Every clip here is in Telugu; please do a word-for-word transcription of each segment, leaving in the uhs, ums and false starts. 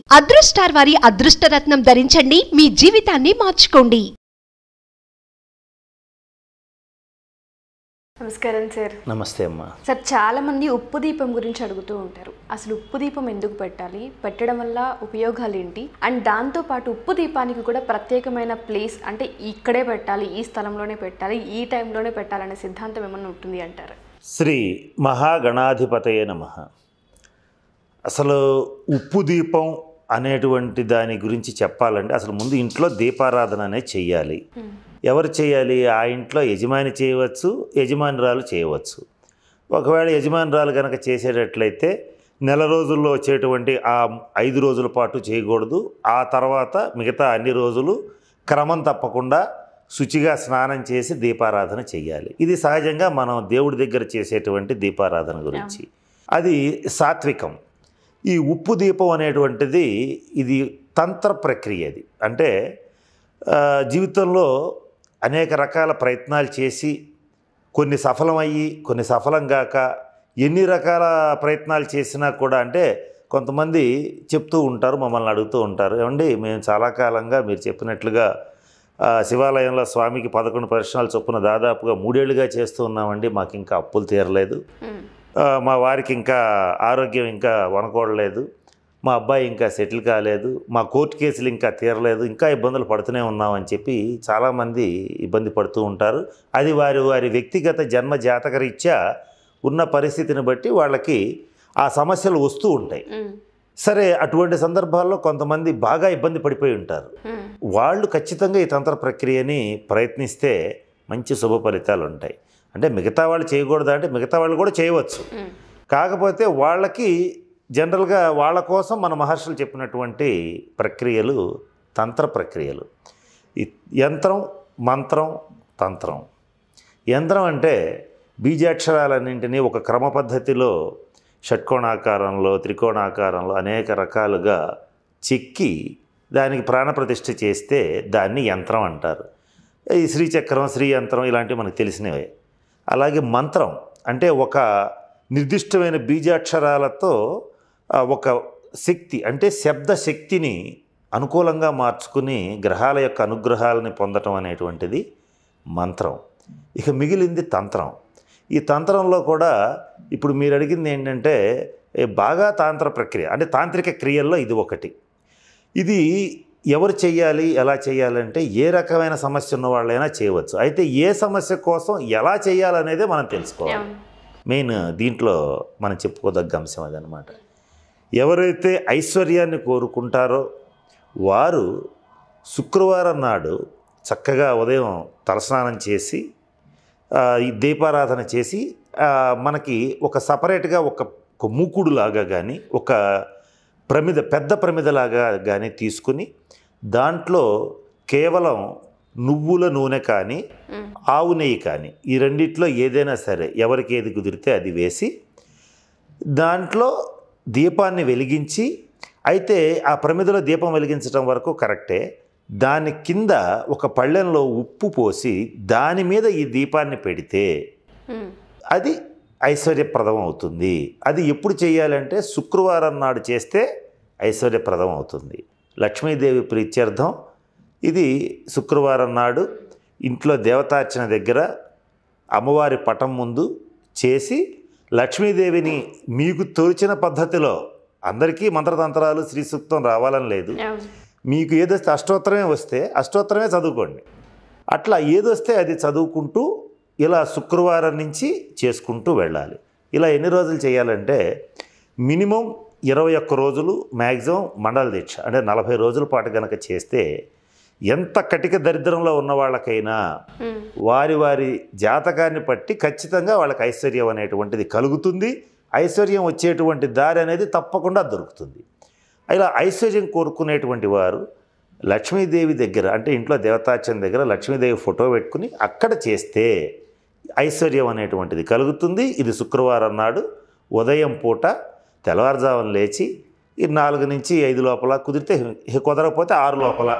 అదృష్టార్ వారి అదృష్టరత్నం ధరించండి, మీ జీవితాన్ని మార్చుకోండి. నమస్కారం సార్. నమస్తే అమ్మా. సార్, చాలా మంది ఉప్పు దీపం గురించి అడుగుతూ ఉంటారు. అసలు ఉప్పు దీపం ఎందుకు పెట్టాలి, పెట్టడం వల్ల ఉపయోగాలు ఏంటి, అండ్ దాంతో పాటు ఉప్పు దీపానికి కూడా ప్రత్యేకమైన ప్లేస్ అంటే ఇక్కడే పెట్టాలి, ఈ స్థలంలోనే పెట్టాలి, ఈ టైంలోనే పెట్టాలనే సిద్ధాంతం ఏమన్నా ఉంటుంది అంటారు? శ్రీ మహాగణాధిపతయే నమః. అసలు ఉప్పు దీపం అనేటువంటి దాని గురించి చెప్పాలంటే అసలు ముందు ఇంట్లో దీపారాధన అనేది చెయ్యాలి. ఎవరు చేయాలి? ఆ ఇంట్లో యజమాని చేయవచ్చు, యజమానురాలు చేయవచ్చు. ఒకవేళ యజమానురాలు కనుక చేసేటట్లయితే నెల రోజుల్లో వచ్చేటువంటి ఆ ఐదు రోజుల పాటు చేయకూడదు. ఆ తర్వాత మిగతా అన్ని రోజులు క్రమం తప్పకుండా శుచిగా స్నానం చేసి దీపారాధన చెయ్యాలి. ఇది సహజంగా మనం దేవుడి దగ్గర చేసేటువంటి దీపారాధన గురించి. అది సాత్వికం. ఈ ఉప్పు దీపం అనేటువంటిది ఇది తంత్ర ప్రక్రియ. అది అంటే జీవితంలో అనేక రకాల ప్రయత్నాలు చేసి కొన్ని సఫలమయ్యి కొన్ని సఫలం కాక ఎన్ని రకాల ప్రయత్నాలు చేసినా కూడా అంటే కొంతమంది చెప్తూ ఉంటారు, మమ్మల్ని అడుగుతూ ఉంటారు, ఏమండి మేము చాలా కాలంగా మీరు చెప్పినట్లుగా శివాలయంలో స్వామికి పదకొండు ప్రదక్షిణాలు చొప్పున దాదాపుగా మూడేళ్లుగా చేస్తూ ఉన్నామండి, మాకు ఇంకా అప్పులు తీరలేదు, మా వారికి ఇంకా ఆరోగ్యం ఇంకా వనకూడలేదు, మా అబ్బాయి ఇంకా సెటిల్ కాలేదు, మా కోర్టు కేసులు ఇంకా తీరలేదు, ఇంకా ఇబ్బందులు పడుతూనే ఉన్నామని చెప్పి చాలామంది ఇబ్బంది పడుతూ ఉంటారు. అది వారి వారి వ్యక్తిగత జన్మ జాతకరీత్యా ఉన్న పరిస్థితిని బట్టి వాళ్ళకి ఆ సమస్యలు వస్తూ ఉంటాయి. సరే, అటువంటి సందర్భాల్లో కొంతమంది బాగా ఇబ్బంది పడిపోయి ఉంటారు. వాళ్ళు ఖచ్చితంగా ఈ తంత్ర ప్రక్రియని ప్రయత్నిస్తే మంచి శుభ ఫలితాలు ఉంటాయి. అంటే మిగతా వాళ్ళు చేయకూడదా అంటే మిగతా వాళ్ళు కూడా చేయవచ్చు. కాకపోతే వాళ్ళకి జనరల్గా వాళ్ళ కోసం మన మహర్షులు చెప్పినటువంటి ప్రక్రియలు తంత్ర ప్రక్రియలు. ఈ యంత్రం, మంత్రం, తంత్రం. యంత్రం అంటే బీజాక్షరాలన్నింటినీ ఒక క్రమ పద్ధతిలో షట్కోణాకారంలో త్రికోణాకారంలో అనేక రకాలుగా చెక్కి దానికి ప్రాణప్రతిష్ఠ చేస్తే దాన్ని యంత్రం అంటారు. ఈ శ్రీచక్రం, శ్రీ యంత్రం ఇలాంటివి మనకు తెలిసినవే. అలాగే మంత్రం అంటే ఒక నిర్దిష్టమైన బీజాక్షరాలతో ఒక శక్తి అంటే శబ్ద శక్తిని అనుకూలంగా మార్చుకుని గ్రహాల యొక్క అనుగ్రహాలని పొందటం అనేటువంటిది మంత్రం. ఇక మిగిలింది తంత్రం. ఈ తంత్రంలో కూడా ఇప్పుడు మీరు అడిగింది ఏంటంటే బాగా తాంత్ర ప్రక్రియ అంటే తాంత్రిక క్రియల్లో ఇది ఒకటి. ఇది ఎవరు చేయాలి, ఎలా చేయాలంటే ఏ రకమైన సమస్య ఉన్న వాళ్ళైనా చేయవచ్చు. అయితే ఏ సమస్య కోసం ఎలా చేయాలనేదే మనం తెలుసుకోవాలి. మెయిన్ దీంట్లో మనం చెప్పుకోదగ్గ అంశం అదనమాట. ఎవరైతే ఐశ్వర్యాన్ని కోరుకుంటారో వారు శుక్రవారం నాడు చక్కగా ఉదయం తలస్నానం చేసి ఈ దీపారాధన చేసి మనకి ఒక సపరేట్గా ఒక మూకుడులాగా కానీ ఒక ప్రమిద పెద్ద ప్రమిదలాగా కానీ తీసుకుని దాంట్లో కేవలం నువ్వుల నూనె కానీ ఆవు నెయ్యి కానీ ఈ రెండిట్లో ఏదైనా సరే ఎవరికి ఏది కుదిరితే అది వేసి దాంట్లో దీపాన్ని వెలిగించి, అయితే ఆ ప్రమిదలో దీపం వెలిగించడం వరకు కరెక్టే, దాని కింద ఒక పళ్ళెంలో ఉప్పు పోసి దాని మీద ఈ దీపాన్ని పెడితే అది ఐశ్వర్యప్రదం అవుతుంది. అది ఎప్పుడు చేయాలంటే శుక్రవారం నాడు చేస్తే ఐశ్వర్యప్రదం అవుతుంది. లక్ష్మీదేవి ప్రీత్యర్థం ఇది శుక్రవారం నాడు ఇంట్లో దేవతార్చన దగ్గర అమ్మవారి పటం ముందు చేసి లక్ష్మీదేవిని మీకు తోచిన పద్ధతిలో, అందరికీ మంత్రతంత్రాలు శ్రీ సూక్తం రావాలని లేదు, మీకు ఏదొస్తే అష్టోత్తరమే వస్తే అష్టోత్తరమే చదువుకోండి. అట్లా ఏదొస్తే అది చదువుకుంటూ ఇలా శుక్రవారం నుంచి చేసుకుంటూ వెళ్ళాలి. ఇలా ఎన్ని రోజులు చేయాలంటే మినిమం ఇరవై ఒక్క రోజులు, మ్యాక్సిమం మండల దీక్ష అంటే నలభై రోజుల పాటు కనుక చేస్తే ఎంత కటిక దరిద్రంలో ఉన్న వాళ్ళకైనా వారి వారి జాతకాన్ని బట్టి ఖచ్చితంగా వాళ్ళకి ఐశ్వర్యం అనేటువంటిది కలుగుతుంది. ఐశ్వర్యం వచ్చేటువంటి దారి అనేది తప్పకుండా దొరుకుతుంది. ఇలా ఐశ్వర్యం కోరుకునేటువంటి వారు లక్ష్మీదేవి దగ్గర అంటే ఇంట్లో దేవతార్చన దగ్గర లక్ష్మీదేవి ఫోటో పెట్టుకుని అక్కడ చేస్తే ఐశ్వర్యం అనేటువంటిది కలుగుతుంది. ఇది శుక్రవారం నాడు ఉదయం పూట తెల్లవారుజామున లేచి ఈ నాలుగు నుంచి ఐదు లోపల కుదిరితే, కుదరకపోతే ఆరు లోపల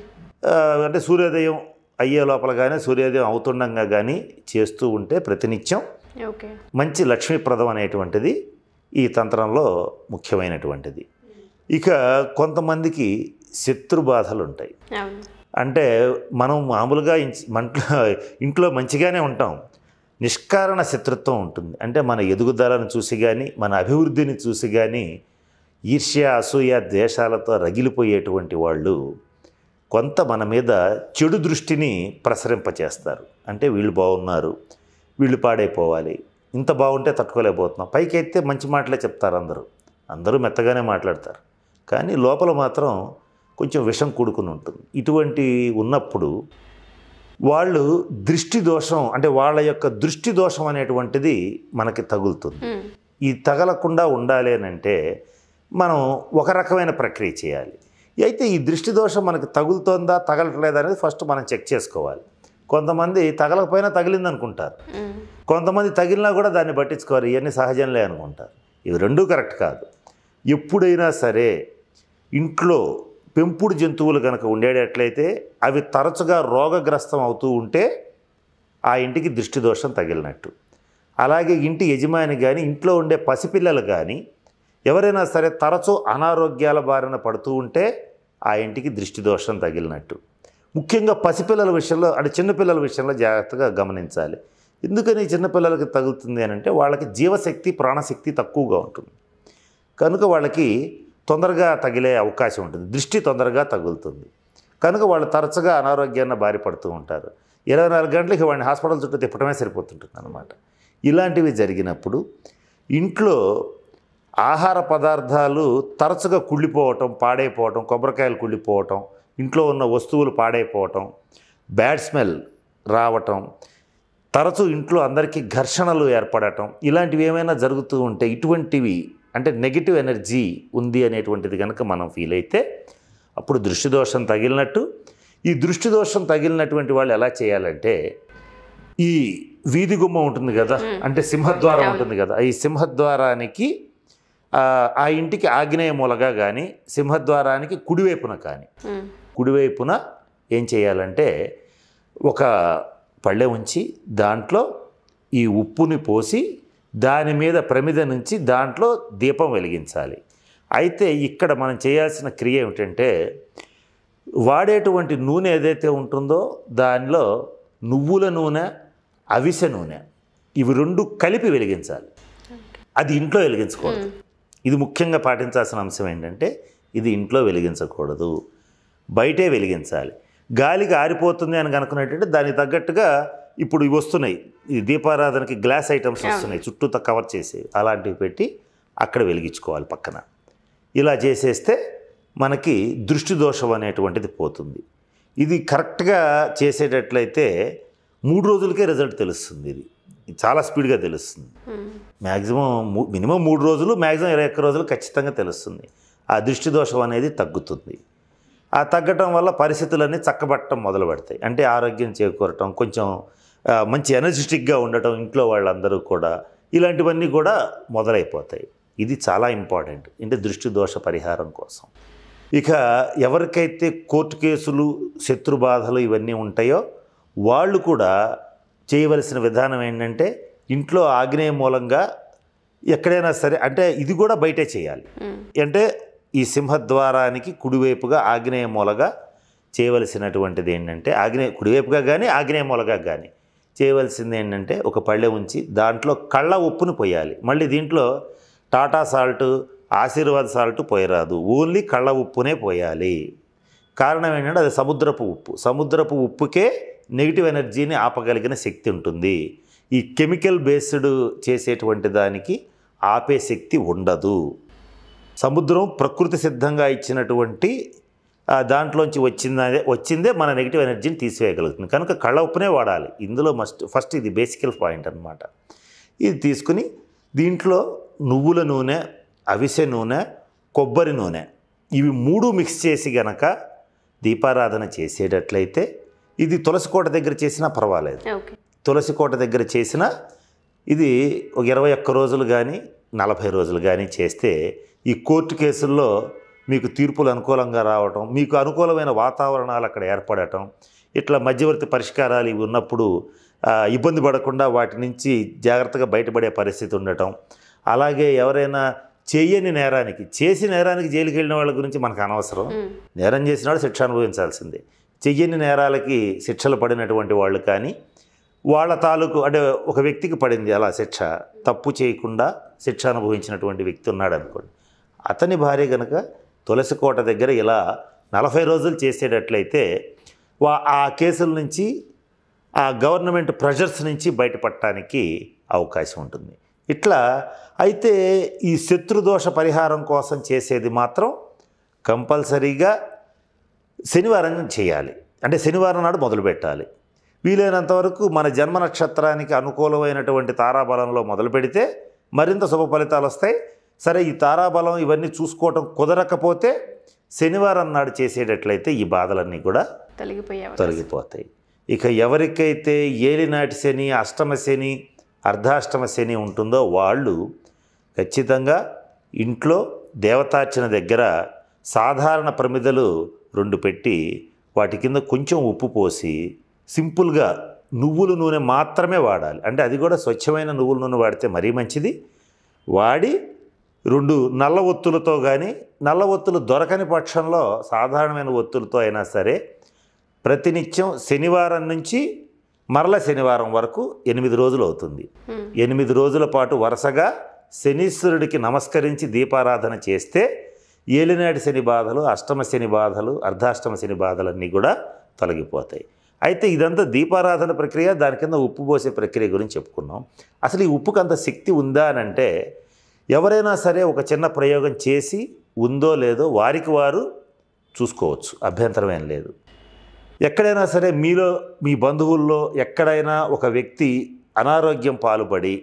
అంటే సూర్యోదయం అయ్యే లోపల కానీ సూర్యోదయం అవుతుండగా కానీ చేస్తూ ఉంటే ప్రతినిత్యం మంచి లక్ష్మీప్రదం అనేటువంటిది ఈ తంత్రంలో ముఖ్యమైనటువంటిది. ఇక కొంతమందికి శత్రు బాధలు ఉంటాయి. అవును. అంటే మనం మామూలుగా ఇంచ్- మంట్లో ఇంట్లో మంచిగానే ఉంటాం, నిష్కారణ శత్రుత్వం ఉంటుంది. అంటే మన ఎదుగుదలను చూసి కానీ మన అభివృద్ధిని చూసి కానీ ఈర్ష్య అసూయ ద్వేషాలతో రగిలిపోయేటువంటి వాళ్ళు కొంత మన మీద చెడు దృష్టిని ప్రసరింపచేస్తారు. అంటే వీళ్ళు బాగున్నారు, వీళ్ళు పాడైపోవాలి, ఇంత బాగుంటే తట్టుకోలేకపోతున్నాం. పైకి అయితే మంచి మాటలే చెప్తారు, అందరూ అందరూ మెత్తగానే మాట్లాడతారు, కానీ లోపల మాత్రం కొంచెం విషం కూడుకుని ఉంటుంది. ఇటువంటి ఉన్నప్పుడు వాళ్ళు దృష్టి దోషం, అంటే వాళ్ళ యొక్క దృష్టి దోషం అనేటువంటిది మనకి తగులుతుంది. ఈ తగలకుండా ఉండాలి అని అంటే మనం ఒక రకమైన ప్రక్రియ చేయాలి. అయితే ఈ దృష్టి దోషం మనకి తగులుతోందా తగలట్లేదా అనేది ఫస్ట్ మనం చెక్ చేసుకోవాలి. కొంతమంది తగలకపోయినా తగిలింది అనుకుంటారు, కొంతమంది తగిలినా కూడా దాన్ని పట్టించుకోరు, ఇవన్నీ సహజంలే అనుకుంటారు. ఇవి రెండూ కరెక్ట్ కాదు. ఎప్పుడైనా సరే ఇంట్లో పెంపుడు జంతువులు కనుక ఉండేటట్లయితే అవి తరచుగా రోగగ్రస్తం అవుతూ ఉంటే ఆ ఇంటికి దృష్టి దోషం తగిలినట్టు. అలాగే ఇంటి యజమాని కానీ ఇంట్లో ఉండే పసిపిల్లలు కానీ ఎవరైనా సరే తరచూ అనారోగ్యాల బారిన పడుతూ ఉంటే ఆ ఇంటికి దృష్టి దోషం తగిలినట్టు. ముఖ్యంగా పసిపిల్లల విషయంలో, అంటే చిన్నపిల్లల విషయంలో జాగ్రత్తగా గమనించాలి. ఎందుకని చిన్నపిల్లలకి తగులుతుంది అని అంటే వాళ్ళకి జీవశక్తి ప్రాణశక్తి తక్కువగా ఉంటుంది కనుక వాళ్ళకి తొందరగా తగిలే అవకాశం ఉంటుంది, దృష్టి తొందరగా తగులుతుంది కనుక వాళ్ళు తరచుగా అనారోగ్యాన్ని బారి పడుతూ ఉంటారు. ఇరవై నాలుగు గంటలకి వాడిని హాస్పిటల్ చుట్టూ తిప్పడమే సరిపోతుంటుంది అన్నమాట. ఇలాంటివి జరిగినప్పుడు ఇంట్లో ఆహార పదార్థాలు తరచుగా కుళ్ళిపోవటం, పాడైపోవటం, కొబ్బరికాయలు కుళ్ళిపోవటం, ఇంట్లో ఉన్న వస్తువులు పాడైపోవటం, బ్యాడ్ స్మెల్ రావటం, తరచూ ఇంట్లో అందరికీ ఘర్షణలు ఏర్పడటం, ఇలాంటివి ఏమైనా జరుగుతూ ఉంటే ఇటువంటివి అంటే నెగిటివ్ ఎనర్జీ ఉంది అనేటువంటిది కనుక మనం ఫీల్ అయితే అప్పుడు దృష్టి దోషం తగిలినట్టు. ఈ దృష్టి దోషం తగిలినటువంటి వాళ్ళు ఎలా చేయాలంటే ఈ వీధి గుమ్మం ఉంటుంది కదా, అంటే సింహద్వారం ఉంటుంది కదా, ఈ సింహద్వారానికి ఆ ఇంటికి ఆగ్నేయ మూలగా కానీ సింహద్వారానికి కుడివైపున కానీ కుడివైపున ఏం చేయాలంటే ఒక పళ్ళె ఉంచి దాంట్లో ఈ ఉప్పుని పోసి దాని మీద ప్రమిద నుంచి దాంట్లో దీపం వెలిగించాలి. అయితే ఇక్కడ మనం చేయాల్సిన క్రియ ఏమిటంటే వాడేటువంటి నూనె ఏదైతే ఉంటుందో దానిలో నువ్వుల నూనె, అవిసె నూనె ఇవి రెండు కలిపి వెలిగించాలి. అది ఇంట్లో వెలిగించకూడదు. ఇది ముఖ్యంగా పాటించాల్సిన అంశం ఏంటంటే ఇది ఇంట్లో వెలిగించకూడదు, బయటే వెలిగించాలి. గాలికి ఆరిపోతుంది అని అనుకునేటంటే దానికి తగ్గట్టుగా ఇప్పుడు ఇవి వస్తున్నాయి, ఈ దీపారాధనకి గ్లాస్ ఐటమ్స్ వస్తున్నాయి చుట్టూతో కవర్ చేసి, అలాంటివి పెట్టి అక్కడ వెలిగించుకోవాలి పక్కన. ఇలా చేసేస్తే మనకి దృష్టి దోషం అనేటువంటిది పోతుంది. ఇది కరెక్ట్గా చేసేటట్లయితే మూడు రోజులకే రిజల్ట్ తెలుస్తుంది. ఇది చాలా స్పీడ్గా తెలుస్తుంది. మ్యాక్సిమం మినిమం మూడు రోజులు, మ్యాక్సిమం ఇరవై ఒక్క రోజులు ఖచ్చితంగా తెలుస్తుంది. ఆ దృష్టి దోషం అనేది తగ్గుతుంది. ఆ తగ్గటం వల్ల పరిస్థితులన్నీ చక్కబట్టడం మొదలు పెడతాయి. అంటే ఆరోగ్యం చేకూరటం, కొంచెం మంచి ఎనర్జెటిక్గా ఉండటం ఇంట్లో వాళ్ళందరూ కూడా, ఇలాంటివన్నీ కూడా మొదలైపోతాయి. ఇది చాలా ఇంపార్టెంట్, అంటే దృష్టి దోష పరిహారం కోసం. ఇక ఎవరికైతే కోర్టు కేసులు, శత్రు బాధలు ఇవన్నీ ఉంటాయో వాళ్ళు కూడా చేయవలసిన విధానం ఏంటంటే ఇంట్లో ఆగ్నేయ మూలంగా ఎక్కడైనా సరే, అంటే ఇది కూడా బయటే చేయాలి. అంటే ఈ సింహద్వారానికి కుడివైపుగా ఆగ్నేయ మూలగా చేయవలసినటువంటిది ఏంటంటే ఆగ్నేయ కుడివైపుగా కానీ ఆగ్నేయ మూలగా కానీ చేయవలసింది ఏంటంటే ఒక పళ్ళె ఉంచి దాంట్లో కళ్ళ ఉప్పును పోయాలి. మళ్ళీ దీంట్లో టాటా సాల్ట్, ఆశీర్వాద్ సాల్ట్ పోయరాదు, ఓన్లీ కళ్ళ ఉప్పునే పోయాలి. కారణం ఏంటంటే అది సముద్రపు ఉప్పు. సముద్రపు ఉప్పుకే నెగిటివ్ ఎనర్జీని ఆపగలిగిన శక్తి ఉంటుంది. ఈ కెమికల్ బేస్డ్ చేసేటువంటి దానికి ఆపే శక్తి ఉండదు. సముద్రం ప్రకృతి సిద్ధంగా ఇచ్చినటువంటి దాంట్లోంచి వచ్చిందే వచ్చిందే మన నెగిటివ్ ఎనర్జీని తీసివేయగలుగుతుంది. కనుక కళ్ళ ఉప్పునే వాడాలి. ఇందులో మస్ట్ ఫస్ట్ ఇది బేసికల్ పాయింట్ అన్నమాట. ఇది తీసుకుని దీంట్లో నువ్వుల నూనె, అవిసె నూనె, కొబ్బరి నూనె ఇవి మూడు మిక్స్ చేసి గనక దీపారాధన చేసేటట్లయితే, ఇది తులసి కోట దగ్గర చేసినా పర్వాలేదు, తులసి కోట దగ్గర చేసినా ఇది ఒక ఇరవై ఒక్క రోజులు కానీ నలభై రోజులు కానీ చేస్తే ఈ కోర్టు కేసుల్లో మీకు తీర్పులు అనుకూలంగా రావటం, మీకు అనుకూలమైన వాతావరణాలు అక్కడ ఏర్పడటం, ఇట్లా మధ్యవర్తి పరిష్కారాలు ఇవి ఉన్నప్పుడు ఇబ్బంది పడకుండా వాటి నుంచి జాగ్రత్తగా బయటపడే పరిస్థితి ఉండటం, అలాగే ఎవరైనా చేయని నేరానికి, చేసి నేరానికి జైలుకి వెళ్ళిన వాళ్ళ గురించి మనకు అనవసరం. నేరం చేసినాడు శిక్ష అనుభవించాల్సిందే. చెయ్యని నేరాలకి శిక్షలు పడినటువంటి వాళ్ళు కానీ వాళ్ళ తాలూకు అంటే ఒక వ్యక్తికి పడింది అలా శిక్ష, తప్పు చేయకుండా శిక్ష అనుభవించినటువంటి వ్యక్తి ఉన్నాడు అనుకోండి, అతని భార్య కనుక తులసి కోట దగ్గర ఇలా నలభై రోజులు చేసేటట్లయితే వా ఆ కేసుల నుంచి ఆ గవర్నమెంట్ ప్రెషర్స్ నుంచి బయటపడటానికి అవకాశం ఉంటుంది. ఇట్లా అయితే ఈ శత్రుదోష పరిహారం కోసం చేసేది మాత్రం కంపల్సరీగా శనివారం చేయాలి. అంటే శనివారం నాడు మొదలు పెట్టాలి. వీలైనంత వరకు మన జన్మ నక్షత్రానికి అనుకూలమైనటువంటి తారాబలంలో మొదలు పెడితే మరింత శుభ ఫలితాలు వస్తాయి. సరే, ఈ తారాబలం ఇవన్నీ చూసుకోవటం కుదరకపోతే శనివారం నాడు చేసేటట్లయితే ఈ బాధలన్నీ కూడా తొలగిపోయాయి తొలగిపోతాయి. ఇక ఎవరికైతే ఏలినాటి శని, అష్టమ శని, అర్ధాష్టమ శని ఉంటుందో వాళ్ళు ఖచ్చితంగా ఇంట్లో దేవతార్చన దగ్గర సాధారణ ప్రమిదలు రెండు పెట్టి వాటి కింద కొంచెం ఉప్పు పోసి సింపుల్గా నువ్వుల నూనె మాత్రమే వాడాలి. అంటే అది కూడా స్వచ్ఛమైన నువ్వుల నూనె వాడితే మరీ మంచిది. వాడి రెండు నల్ల ఒత్తులతో కానీ, నల్ల ఒత్తులు దొరకని పక్షంలో సాధారణమైన ఒత్తులతో అయినా సరే ప్రతినిత్యం శనివారం నుంచి మరల శనివారం వరకు ఎనిమిది రోజులు అవుతుంది. ఎనిమిది రోజుల పాటు వరుసగా శనీశ్వరుడికి నమస్కరించి దీపారాధన చేస్తే ఏలినాటి శని బాధలు, అష్టమ శని బాధలు, అర్ధాష్టమ శని బాధలన్నీ కూడా తొలగిపోతాయి. అయితే ఇదంతా దీపారాధన ప్రక్రియ, దాని కింద ఉప్పు పోసే ప్రక్రియ గురించి చెప్పుకున్నాం. అసలు ఈ ఉప్పుకు అంత శక్తి ఉందా అని అంటే ఎవరైనా సరే ఒక చిన్న ప్రయోగం చేసి ఉందో లేదో వారికి వారు చూసుకోవచ్చు, అభ్యంతరం ఏం లేదు. ఎక్కడైనా సరే మీలో మీ బంధువుల్లో ఎక్కడైనా ఒక వ్యక్తి అనారోగ్యం పాలుపడి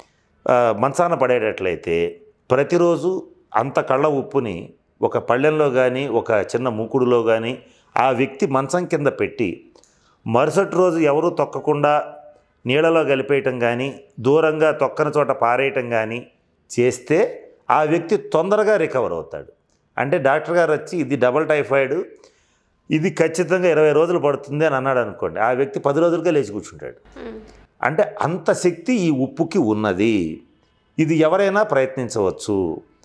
మంచాన పడేటట్లయితే ప్రతిరోజు అంత కళ్ళ ఉప్పుని ఒక పళ్ళెంలో కానీ ఒక చిన్న మూకుడులో కానీ ఆ వ్యక్తి మంచం కింద పెట్టి మరుసటి రోజు ఎవరూ తొక్కకుండా నీళ్ళలో కలిపేయటం కానీ దూరంగా తొక్కని చోట పారేయటం కానీ చేస్తే ఆ వ్యక్తి తొందరగా రికవర్ అవుతాడు. అంటే డాక్టర్ గారు వచ్చి ఇది డబల్ టైఫాయిడ్, ఇది ఖచ్చితంగా ఇరవై రోజులు పడుతుంది అని అన్నాడు అనుకోండి, ఆ వ్యక్తి పది రోజులకే లేచి కూర్చుంటాడు. అంటే అంత శక్తి ఈ ఉప్పుకి ఉన్నది. ఇది ఎవరైనా ప్రయత్నించవచ్చు.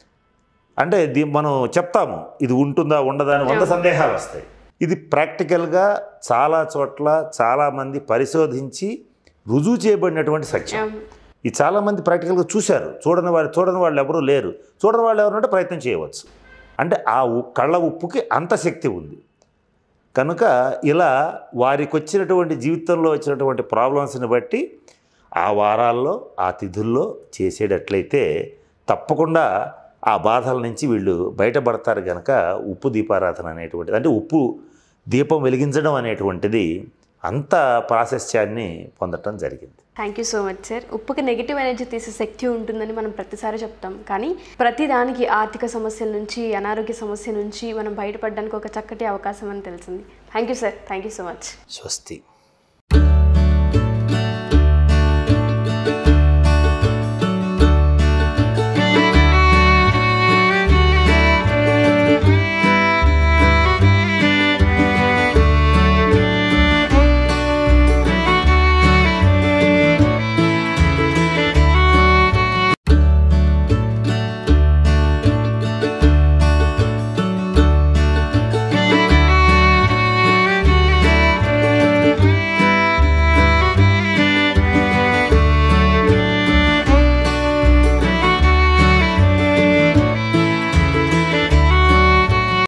అంటే ఇది మనం చెప్తాము ఇది ఉంటుందా ఉండదా అని వంద సందేహాలు వస్తాయి. ఇది ప్రాక్టికల్గా చాలా చోట్ల చాలామంది పరిశోధించి రుజువు చేయబడినటువంటి సత్యం. ఇది చాలామంది ప్రాక్టికల్గా చూశారు. చూడని వాళ్ళు చూడని వాళ్ళు ఎవరూ లేరు. చూడని వాళ్ళు ఎవరంటే ప్రయత్నం చేయవచ్చు. అంటే ఆ కళ్ళ ఉప్పుకి అంత శక్తి ఉంది కనుక ఇలా వారికి వచ్చినటువంటి జీవితంలో వచ్చినటువంటి ప్రాబ్లమ్స్ని బట్టి ఆ వారాల్లో ఆ తిథుల్లో చేసేటట్లయితే తప్పకుండా ఆ బాధల నుంచి వీళ్ళు బయటపడతారు. కనుక ఉప్పు దీపారాధన అనేటువంటిది, అంటే ఉప్పు దీపం వెలిగించడం అనేటువంటిది అంత ప్రాశస్త్యాన్ని పొందటం జరిగింది. Thank you so much sir. ఉప్పుకి నెగిటివ్ ఎనర్జీ తీసే శక్తి ఉంటుందని మనం ప్రతిసారి చెప్తాం, కానీ ప్రతిదానికి ఆర్థిక సమస్యల నుంచి, అనారోగ్య సమస్య నుంచి మనం బయటపడడానికి ఒక చక్కటి అవకాశం అని తెలిసింది. Thank you sir. Thank you so much. స్వస్తి.